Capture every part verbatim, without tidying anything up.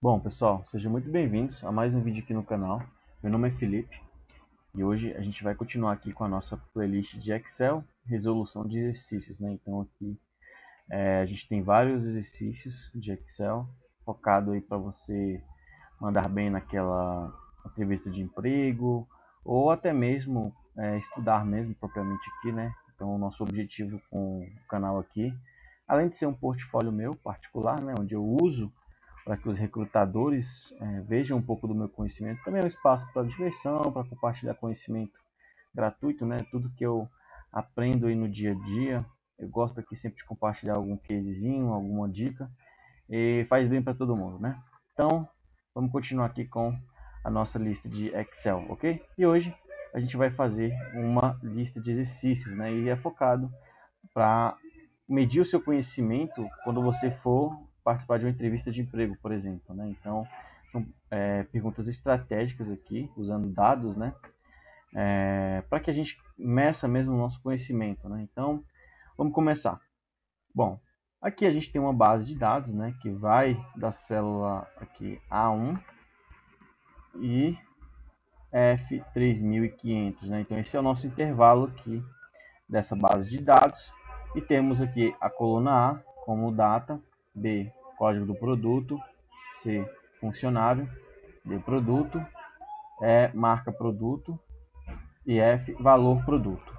Bom, pessoal, sejam muito bem-vindos a mais um vídeo aqui no canal. Meu nome é Felipe e hoje a gente vai continuar aqui com a nossa playlist de Excel, resolução de exercícios, né? Então aqui é, a gente tem vários exercícios de Excel focado aí para você mandar bem naquela entrevista de emprego ou até mesmo é, estudar mesmo propriamente aqui, né? Então o nosso objetivo com o canal aqui, além de ser um portfólio meu particular, né, onde eu uso para que os recrutadores é, vejam um pouco do meu conhecimento. Também é um espaço para diversão, para compartilhar conhecimento gratuito, né? Tudo que eu aprendo aí no dia a dia. Eu gosto aqui sempre de compartilhar algum casezinho, alguma dica, e faz bem para todo mundo, né? Então, vamos continuar aqui com a nossa lista de Excel, ok? E hoje a gente vai fazer uma lista de exercícios, né? E é focado para medir o seu conhecimento quando você for participar de uma entrevista de emprego, por exemplo, né? Então, são é, perguntas estratégicas aqui, usando dados, né? É, para que a gente meça mesmo o nosso conhecimento, né? Então, vamos começar. Bom, aqui a gente tem uma base de dados, né? Que vai da célula aqui A um e F três mil e quinhentos, né? Então, esse é o nosso intervalo aqui dessa base de dados. E temos aqui a coluna A como data, B, código do produto, C, funcionário, D, produto, E, marca produto e F, valor produto.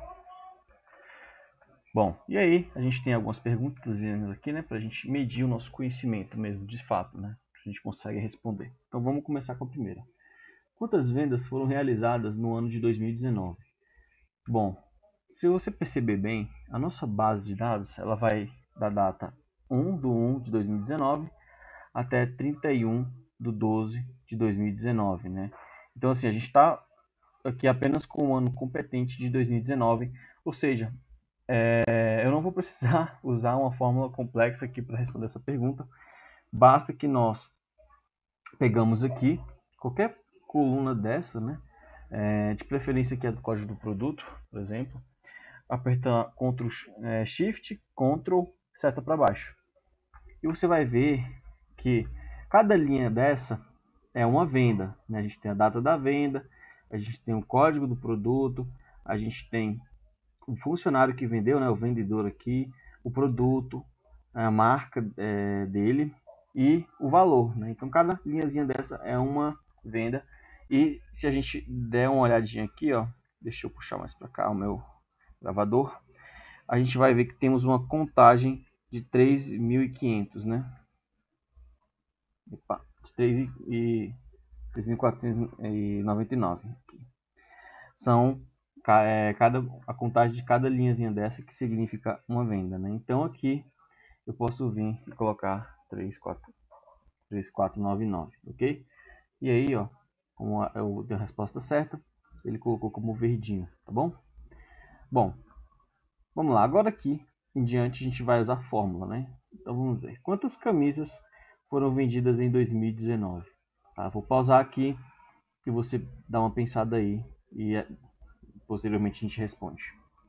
Bom, e aí a gente tem algumas perguntas aqui, né, para a gente medir o nosso conhecimento mesmo, de fato, né, a gente consegue responder. Então vamos começar com a primeira. Quantas vendas foram realizadas no ano de dois mil e dezenove? Bom, se você perceber bem, a nossa base de dados ela vai da data um de um de dois mil e dezenove até trinta e um de doze de dois mil e dezenove, né? Então, assim, a gente está aqui apenas com o ano competente de dois mil e dezenove, ou seja, é, eu não vou precisar usar uma fórmula complexa aqui para responder essa pergunta, basta que nós pegamos aqui qualquer coluna dessa, né? É, de preferência que é do código do produto, por exemplo, apertar Ctrl é, Shift, Ctrl, seta para baixo. E você vai ver que cada linha dessa é uma venda, né? A gente tem a data da venda, a gente tem o código do produto, a gente tem o funcionário que vendeu, né? O vendedor aqui, o produto, a marca é, dele e o valor, né? Então cada linhazinha dessa é uma venda. E se a gente der uma olhadinha aqui, ó, deixa eu puxar mais para cá o meu gravador, a gente vai ver que temos uma contagem de três mil e quinhentos, né? Opa, três mil quatrocentos e noventa e nove. São é, cada, a contagem de cada linhazinha dessa que significa uma venda, né? Então aqui eu posso vir e colocar três mil quatrocentos e noventa e nove, ok? E aí, ó, como eu dei a resposta certa, ele colocou como verdinho, tá bom? Bom, vamos lá. Agora aqui em diante a gente vai usar a fórmula, né? Então vamos ver. Quantas camisas foram vendidas em dois mil e dezenove? Tá, vou pausar aqui e você dá uma pensada aí e posteriormente a gente responde.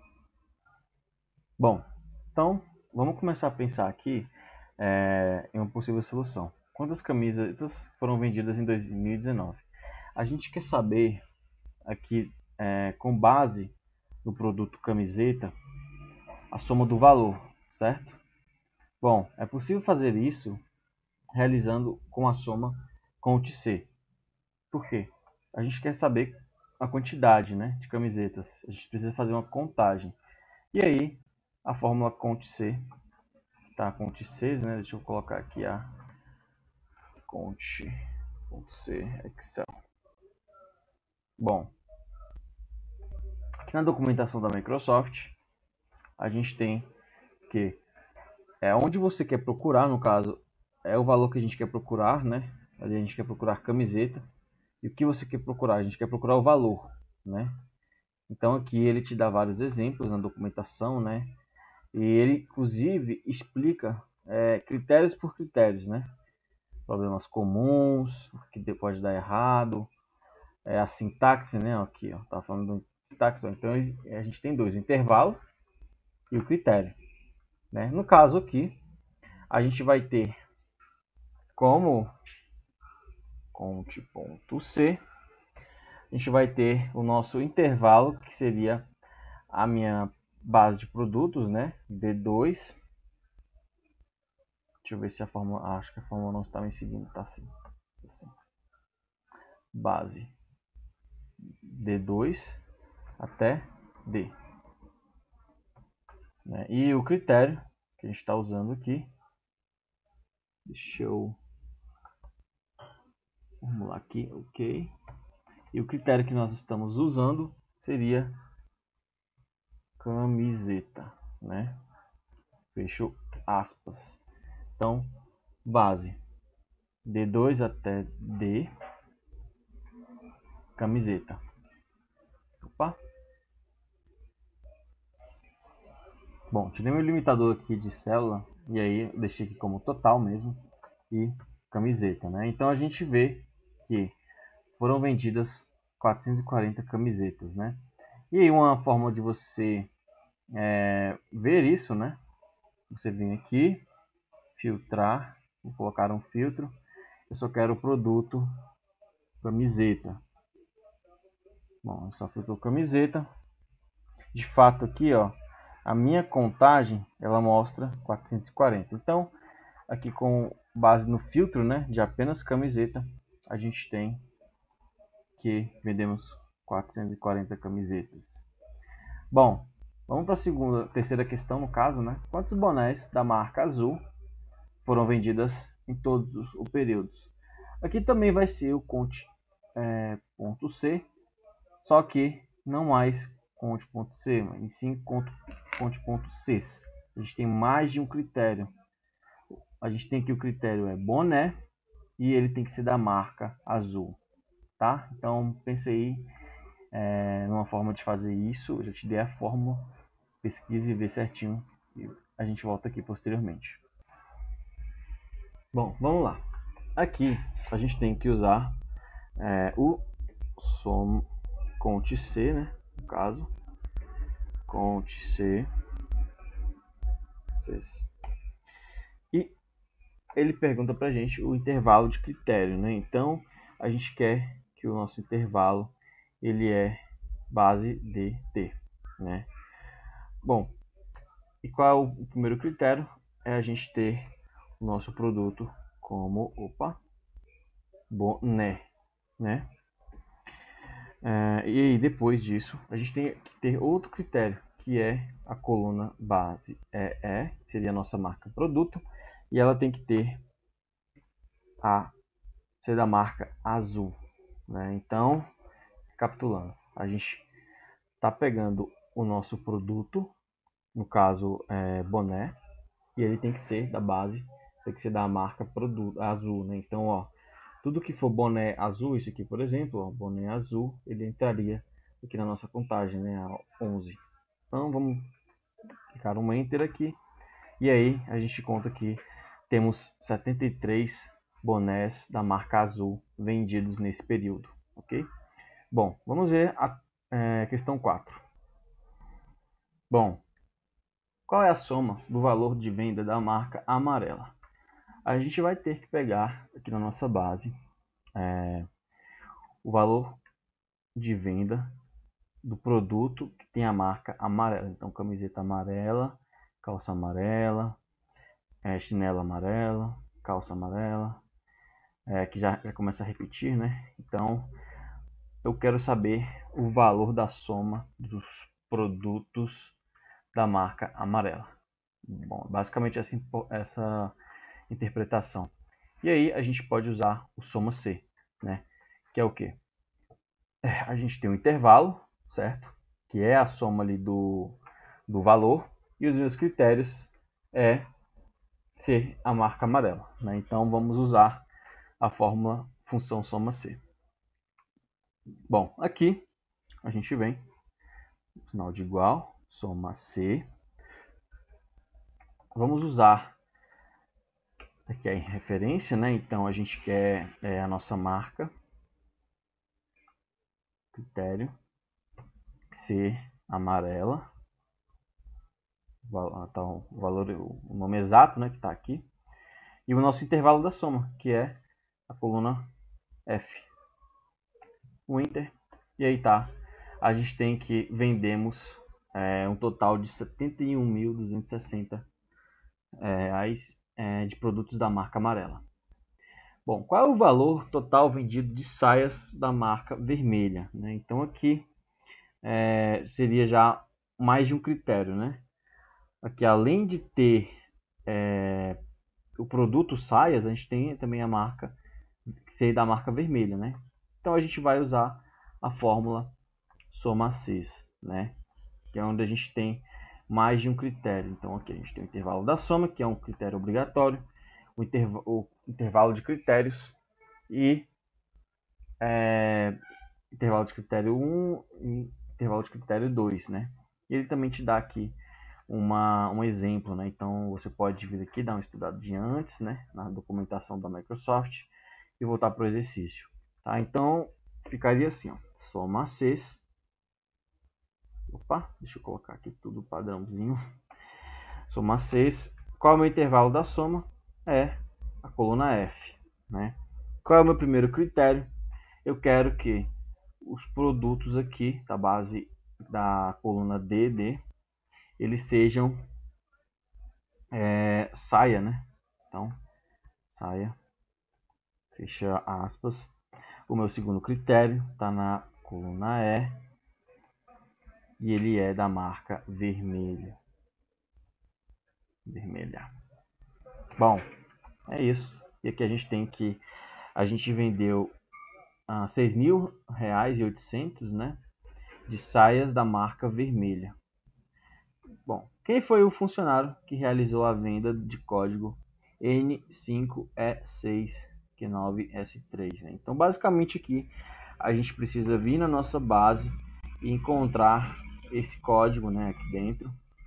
Bom, então vamos começar a pensar aqui é, em uma possível solução. Quantas camisetas foram vendidas em dois mil e dezenove? A gente quer saber aqui, é, com base no produto camiseta, a soma do valor, certo? Bom, é possível fazer isso realizando com a soma Cont C. Por quê? A gente quer saber a quantidade, né, de camisetas. A gente precisa fazer uma contagem. E aí, a fórmula Cont C, tá? Cont C, né? Deixa eu colocar aqui a Cont C Excel. Bom, aqui na documentação da Microsoft, a gente tem que é onde você quer procurar, no caso, é o valor que a gente quer procurar, né? Ali a gente quer procurar camiseta. E o que você quer procurar? A gente quer procurar o valor, né? Então aqui ele te dá vários exemplos na documentação, né? E ele inclusive explica é, critérios por critérios, né? Problemas comuns, o que pode dar errado, é, a sintaxe, né? Aqui, ó, tá falando de sintaxe. Então a gente tem dois, o intervalo e o critério, né? No caso aqui, a gente vai ter como cont.c, a gente vai ter o nosso intervalo, que seria a minha base de produtos, né? D dois. Deixa eu ver se a fórmula... Acho que a fórmula não está me seguindo. Tá sim. Tá sim. Base D dois até D. Né? E o critério que a gente está usando aqui... Deixa eu formular aqui. Ok. E o critério que nós estamos usando seria camiseta, né? Fecho aspas. Então, base D dois até D, camiseta. Opa. Bom, tirei meu limitador aqui de célula e aí deixei aqui como total mesmo e camiseta, né? Então a gente vê que foram vendidas quatrocentas e quarenta camisetas, né? E aí uma forma de você é, ver isso, né? Você vem aqui, filtrar, vou colocar um filtro. Eu só quero o produto camiseta. Bom, eu só filtro camiseta. De fato aqui, ó, a minha contagem ela mostra quatrocentos e quarenta. Então, aqui com base no filtro, né, de apenas camiseta, a gente tem que vendemos quatrocentas e quarenta camisetas. Bom, vamos para a segunda, terceira questão no caso, né? Quantos bonés da marca Azul foram vendidas em todos os períodos? Aqui também vai ser o conte é, ponto C, só que não mais conte.c, mas sim conte.c. A gente tem mais de um critério. A gente tem que o critério é boné e ele tem que ser da marca Azul, tá? Então pensei é, numa forma de fazer isso. Eu já te dei a fórmula, pesquise e vê certinho e a gente volta aqui posteriormente. Bom, vamos lá. Aqui a gente tem que usar é, o som conte.c, né? No caso, conte.c. E ele pergunta para a gente o intervalo de critério, né? Então a gente quer que o nosso intervalo ele é base de T, né? Bom, e qual é o primeiro critério? É a gente ter o nosso produto como, opa, boné, né? É, e aí, depois disso, a gente tem que ter outro critério, que é a coluna base E E, que seria a nossa marca produto, e ela tem que ter a ser da marca Azul, né? Então, recapitulando, a gente está pegando o nosso produto, no caso é, boné, e ele tem que ser da base, tem que ser da marca produto Azul, né? Então, ó, tudo que for boné azul, esse aqui, por exemplo, ó, boné azul, ele entraria aqui na nossa contagem, né, a onze. Então, vamos clicar um Enter aqui. E aí, a gente conta que temos setenta e três bonés da marca Azul vendidos nesse período, ok? Bom, vamos ver a é, questão quatro. Bom, qual é a soma do valor de venda da marca amarela? A gente vai ter que pegar aqui na nossa base é, o valor de venda do produto que tem a marca amarela. Então, camiseta amarela, calça amarela, é, chinela amarela, calça amarela, é, que já, já começa a repetir, né? Então, eu quero saber o valor da soma dos produtos da marca amarela. Bom, basicamente essa, essa interpretação. E aí a gente pode usar o soma C, né? Que é o quê? É, a gente tem um intervalo, certo? Que é a soma ali do, do valor. E os meus critérios é ser a marca amarela, né? Então vamos usar a fórmula função soma C. Bom, aqui a gente vem, sinal de igual, soma C. Vamos usar aqui a referência, né? Então a gente quer é, a nossa marca, critério, ser amarela, então, o valor, o nome exato, né, que está aqui, e o nosso intervalo da soma, que é a coluna F, o Enter, e aí tá. A gente tem que vendemos é, um total de setenta e um mil duzentos e sessenta é, reais é, de produtos da marca amarela. Bom, qual é o valor total vendido de saias da marca vermelha, né? Então aqui é, seria já mais de um critério, né? Aqui, além de ter é, o produto saias, a gente tem também a marca, que seria da marca vermelha, né? Então a gente vai usar a fórmula soma Cs, né? Que é onde a gente tem mais de um critério. Então aqui a gente tem o intervalo da soma, que é um critério obrigatório, o, interv o intervalo de critérios e é, intervalo de critério um e intervalo de critério dois, né? E ele também te dá aqui uma, um exemplo, né? Então você pode vir aqui dar uma estudadinha antes, né? Na documentação da Microsoft e voltar para o exercício, tá? Então ficaria assim, ó, soma Cs. Opa, deixa eu colocar aqui tudo padrãozinho. Soma Cs. Qual é o meu intervalo da soma? É a coluna F, né? Qual é o meu primeiro critério? Eu quero que os produtos aqui da base da coluna D D eles sejam é, saia, né? Então, saia, fecha aspas. O meu segundo critério está na coluna E e ele é da marca vermelha. Vermelha. Bom, é isso. E aqui a gente tem que a gente vendeu ah, seis mil reais e oitocentos, né? De saias da marca vermelha. Bom, quem foi o funcionário que realizou a venda de código N cinco E seis Q nove S três, né? Então, basicamente aqui a gente precisa vir na nossa base e encontrar esse código, né, aqui dentro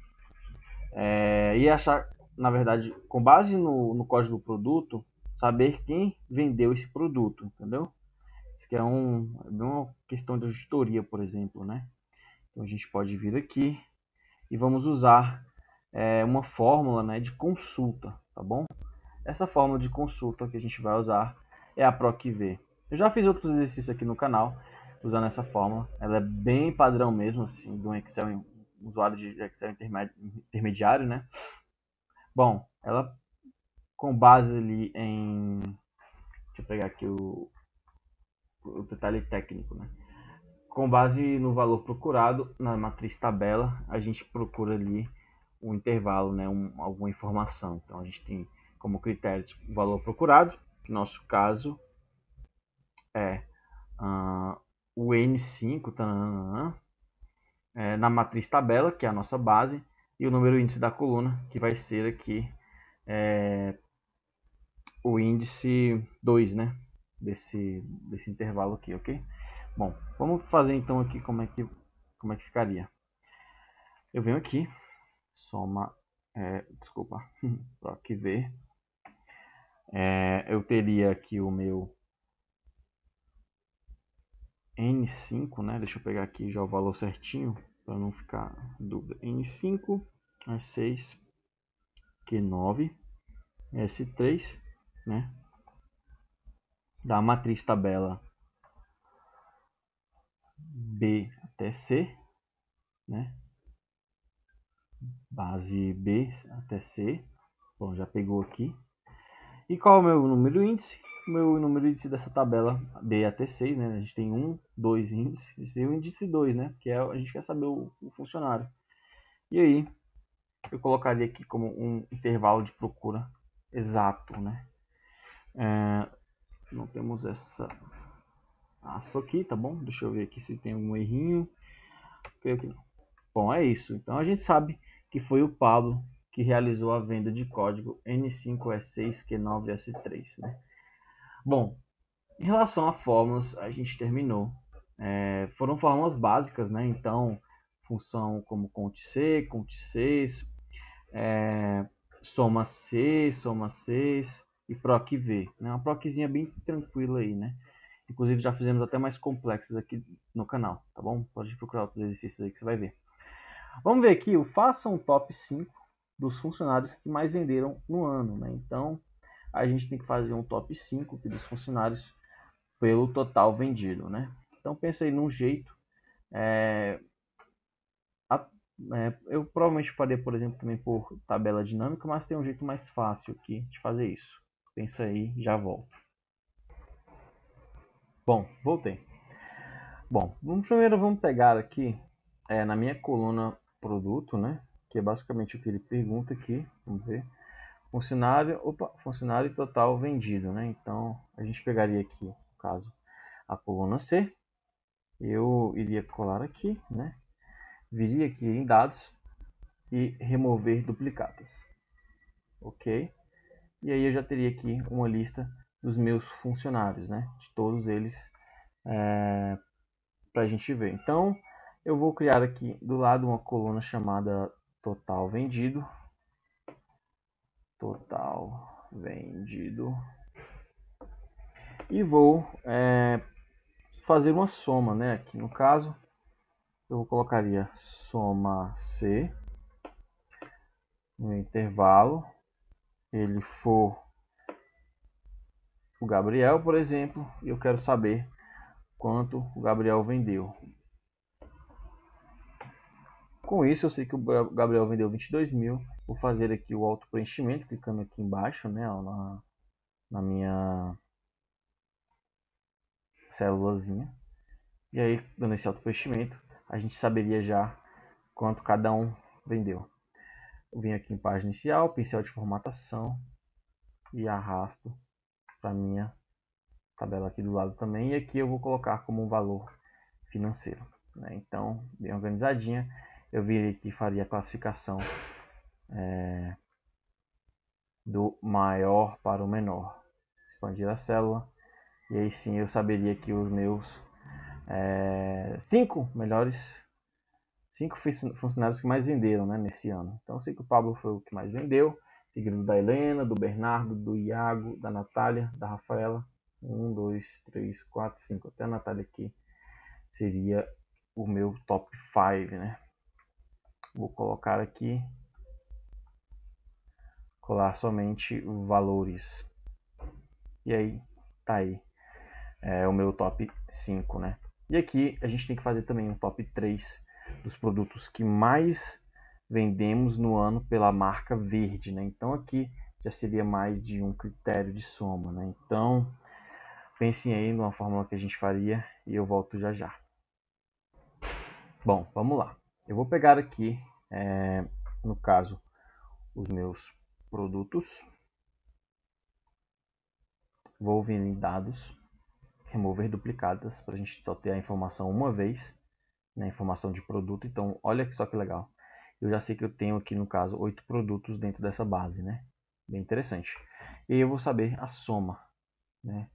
é, e achar, na verdade, com base no, no código do produto, saber quem vendeu esse produto, entendeu? Isso aqui é, um, é uma questão de auditoria, por exemplo, né? Então a gente pode vir aqui e vamos usar é, uma fórmula, né, de consulta, tá bom? Essa fórmula de consulta que a gente vai usar é a PROC-V. Eu já fiz outros exercícios aqui no canal usando essa fórmula. Ela é bem padrão mesmo, assim, de um Excel, um usuário de Excel intermediário, né? Bom, ela com base ali em... Deixa eu pegar aqui o, o detalhe técnico, né? Com base no valor procurado na matriz tabela, a gente procura ali um intervalo, né, um, alguma informação. Então a gente tem como critério tipo, o valor procurado, que no nosso caso é uh, o N cinco, tanana, é, na matriz tabela, que é a nossa base, e o número índice da coluna, que vai ser aqui é, o índice dois, né, desse, desse intervalo aqui, ok? Bom, vamos fazer então aqui como é que, como é que ficaria. Eu venho aqui, soma, é, desculpa, PROC-V. É, eu teria aqui o meu N cinco, né? Deixa eu pegar aqui já o valor certinho, para não ficar dúvida. N cinco, E seis, Q nove, S três, né? Da matriz tabela B até C, né? Base B até C. Bom, já pegou aqui. E qual é o meu número índice? O meu número índice dessa tabela B até seis, né? A gente tem um, dois índices. A gente tem o índice dois, né? Que é, a gente quer saber o, o funcionário. E aí, eu colocaria aqui como um intervalo de procura exato, né? É, não temos essa aspa aqui, tá bom? Deixa eu ver aqui se tem algum errinho. Creio que não. Bom, é isso. Então a gente sabe que foi o Pablo que realizou a venda de código N cinco E seis Q nove S três, né? Bom, em relação a fórmulas, a gente terminou. É, foram fórmulas básicas, né? Então, função como cont-C, cont-C, é, soma C, soma C e proc-V. Né? Uma proczinha bem tranquila aí, né? Inclusive, já fizemos até mais complexos aqui no canal, tá bom? Pode procurar outros exercícios aí que você vai ver. Vamos ver aqui o faça um top cinco dos funcionários que mais venderam no ano, né? Então, a gente tem que fazer um top cinco dos funcionários pelo total vendido, né? Então pensa aí num jeito. É, a, é, eu provavelmente faria, por exemplo, também por tabela dinâmica, mas tem um jeito mais fácil aqui de fazer isso. Pensa aí, já volto. Bom, voltei. Bom, vamos, primeiro vamos pegar aqui é, na minha coluna produto, né? Que é basicamente o que ele pergunta aqui. Vamos ver. Funcionário, opa, funcionário total vendido, né? Então a gente pegaria aqui, no caso, a coluna C. Eu iria colar aqui, né? Viria aqui em dados e remover duplicadas. Ok? E aí eu já teria aqui uma lista dos meus funcionários, né? De todos eles é, para a gente ver. Então eu vou criar aqui do lado uma coluna chamada total vendido. Total vendido. E vou é, fazer uma soma, né? Aqui no caso, eu colocaria soma C no intervalo. Ele for o Gabriel, por exemplo, e eu quero saber quanto o Gabriel vendeu. Com isso, eu sei que o Gabriel vendeu vinte e dois mil. Vou fazer aqui o auto preenchimento, clicando aqui embaixo, né, na, na minha célulazinha. E aí, dando esse auto preenchimento, a gente saberia já quanto cada um vendeu. Eu venho aqui em página inicial, pincel de formatação e arrasto para minha tabela aqui do lado também. E aqui eu vou colocar como um valor financeiro, né? Então, bem organizadinha, eu viria aqui e faria a classificação é, do maior para o menor. Expandir a célula e aí sim eu saberia que os meus é, cinco melhores, cinco funcionários que mais venderam, né, nesse ano. Então eu sei que o Pablo foi o que mais vendeu, seguido da Helena, do Bernardo, do Iago, da Natália, da Rafaela. Um, dois, três, quatro, cinco. Até a Natália aqui seria o meu top cinco, né? Vou colocar aqui, colar somente valores. E aí, tá aí é, o meu top cinco, né? E aqui a gente tem que fazer também um top três dos produtos que mais vendemos no ano pela marca verde, né? Então aqui já seria mais de um critério de soma, né? Então pensem aí numa fórmula que a gente faria e eu volto já já. Bom, vamos lá. Eu vou pegar aqui, é, no caso, os meus produtos. Vou vir em dados, remover duplicadas, para a gente só ter a informação uma vez, né, informação de produto. Então, olha só que legal. Eu já sei que eu tenho aqui, no caso, oito produtos dentro dessa base, né? Bem interessante. E aí eu vou saber a soma, né?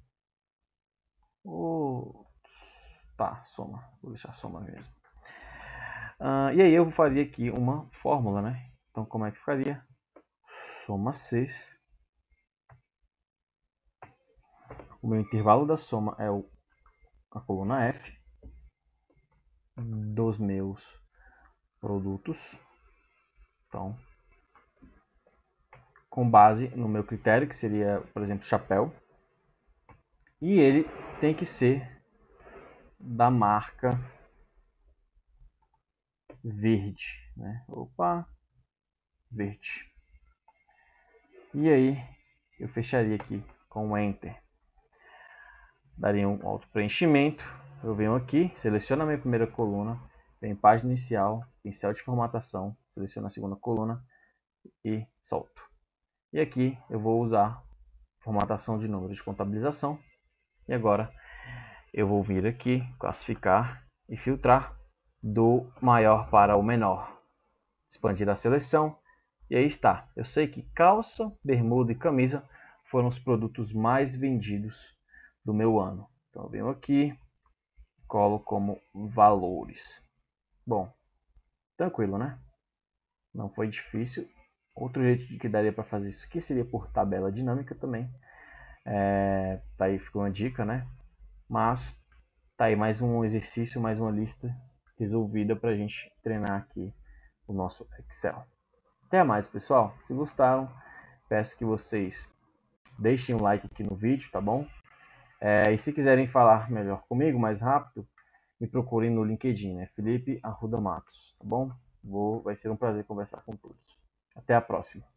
Oh, tá, soma. Vou deixar soma mesmo. Uh, e aí eu faria aqui uma fórmula, né? Então, como é que ficaria? Soma C. O meu intervalo da soma é o, a coluna F dos meus produtos. Então, com base no meu critério, que seria, por exemplo, chapéu. E ele tem que ser da marca verde, né? Opa, verde. E aí, eu fecharia aqui com o Enter. Daria um auto preenchimento. Eu venho aqui, seleciono a minha primeira coluna, venho em página inicial, pincel de formatação, seleciono a segunda coluna e solto. E aqui eu vou usar formatação de número de contabilização. E agora eu vou vir aqui, classificar e filtrar do maior para o menor. Expandir a seleção. E aí está. Eu sei que calça, bermuda e camisa foram os produtos mais vendidos do meu ano. Então eu venho aqui, colo como valores. Bom, tranquilo, né? Não foi difícil. Outro jeito que daria para fazer isso aqui seria por tabela dinâmica também. É, tá aí, ficou uma dica, né? Mas tá aí mais um exercício, mais uma lista resolvida para a gente treinar aqui o nosso Excel. Até mais, pessoal. Se gostaram, peço que vocês deixem um like aqui no vídeo, tá bom? É, e se quiserem falar melhor comigo, mais rápido, me procurem no LinkedIn, né? Felipe Arruda Matos, tá bom? Vou, vai ser um prazer conversar com todos. Até a próxima.